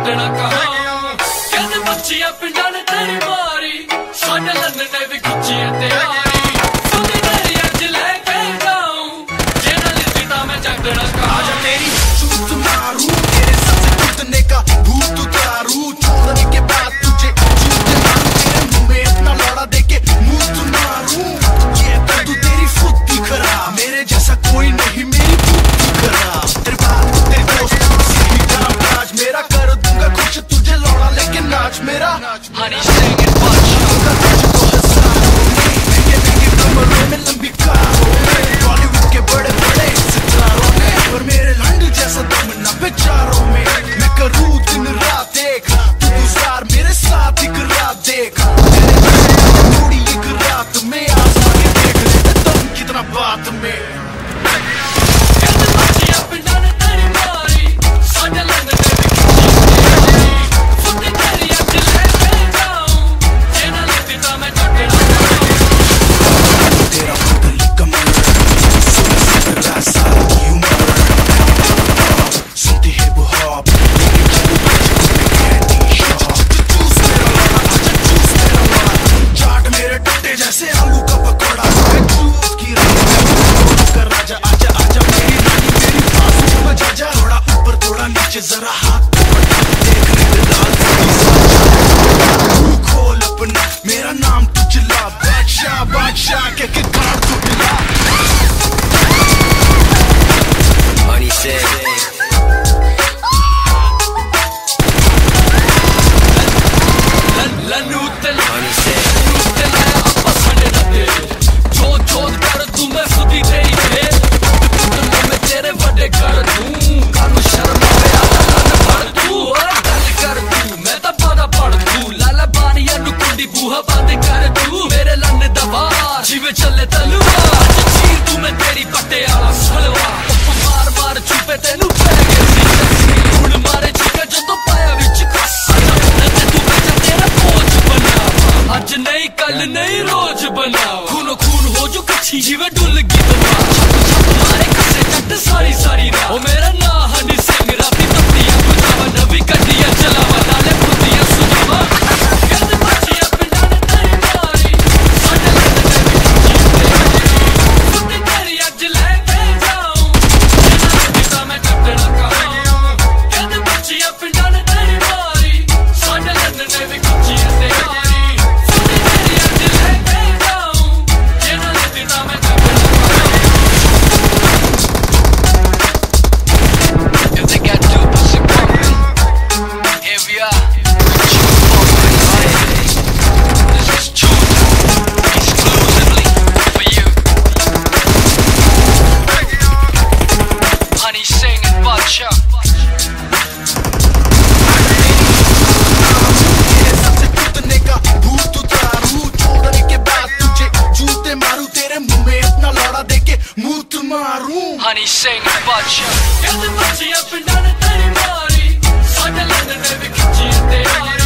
छड्डना कहां कहंदे बच्चियां पिंडां ने तेरी मारी साडे लंदन ने भी खिच्ची है तैयारी सुनी तेरी अज लेके जाऊं जे ना लिखी तां मैं छड्डना कहां आजा तेरी चूत मारूं तेरे सबसे टूटने का भूत उतारूं छोड़ने के बाद तुझे जूते मारूं तेरे मुंह में इतना लौड़ा देके मुंह तू मारूं ये तो तू तेरी फुद्दी खराब मेरे जैसा कोई नहीं मेरी फुद्दी खराब तेरे बात तेरे दोस्त सीधी काम काज मेरा कर दूंगा कुछ तुझे लौड़ा लेके नाच मेरा Honey singing बच्चियां तुझको हजारों में महंगे कमरों में लंबी कारों में बॉलीवुड के बड़े बड़े सितारों में और मेरे लंड जैसा दम ना बेचारों में मैं करूँ दिन रात देख तू गुजार मेरे साथ एक रात देख थोड़ी एक रात में आसमान के देख लेते तुम कितना बात में कहंदे बच्चियां पिंडां ने तेरी मारी साडे लंदन ने भी खिच्ची है सुनी तेरी अज लेके जाऊं जे ना लिखी तां मैं छड्डना तेरा पतली कमर तेरा सारा की उम्र सुनती है वो हॉप चाट मेरे टट्टे जैसे आलू का पकौड़ा जूस की का राजा आजा आजा मेरी रानी मेरी बाजू में जा जा थोड़ा ऊपर थोड़ा नीचे जरा हाथ देख रहे लाल तू खोल अपना मेरा नाम तू चिल्ला बादशाह बादशाह के कार तू हिला Honey said लन्नू ते Honey said ते लाया अब्बा साडे नदे जोत जोत कर तू मैं सुधी तेरी थे मैं तेरे बड़े कर दूं कानू शर्म आवे आला लन भर तू ओए गल कर तू मैं तां बड़ा पड़ तू लाला बानिया नु कुंडी बूहा बंद कर तू मेरे लन दवार जिवे चले तलवार अज चीर तू मैं तेरी पट्टे आला सलवार मार मार छुपे तेनू पै गए सी हुण मारे छिका जदों पाया विच कस ते तू बचा तेरा बोझ बना अज नहीं कल नहीं रोज बना खूनो खून हो जो कच्छी जिवे डुल गई दवा छप छप मारे कसे जट सारी सारी रात ओ मेरा ना हनी सिंह राती तपड़ियां बुझावा नवी कड्डियां चलावा नाले बुद्धियां सुझावा कहंदे बच्चियां पिंडां ने तेरी मारी साडे लंदन ने भी खिच्ची सुनी तेरी अज लेके जाऊं जे ना लिखी तां मैं छड्डना कहां कहंदे बच्चियां पिंडां ने तेरी मारी साडे लंदन ने भी खिच्ची तैयारी सुनी तेरी अज लेके जाऊं जे ना लिखी तां मैं छड्डना if they got two pussy pumping, here we are. This is truth, exclusively for you. Honey singing Butcher. तेरे सबसे टूटने का भूत उतारूं छोड़ने के बाद तुझे जूते मारूं तेरे मुंह में इतना लौड़ा देके मुंह तू मारूं Honey singing Butcher. कहंदे बच्चियां पिंडां ने तेरी मारी साडे लंदन ने भी खिच्ची तैयारी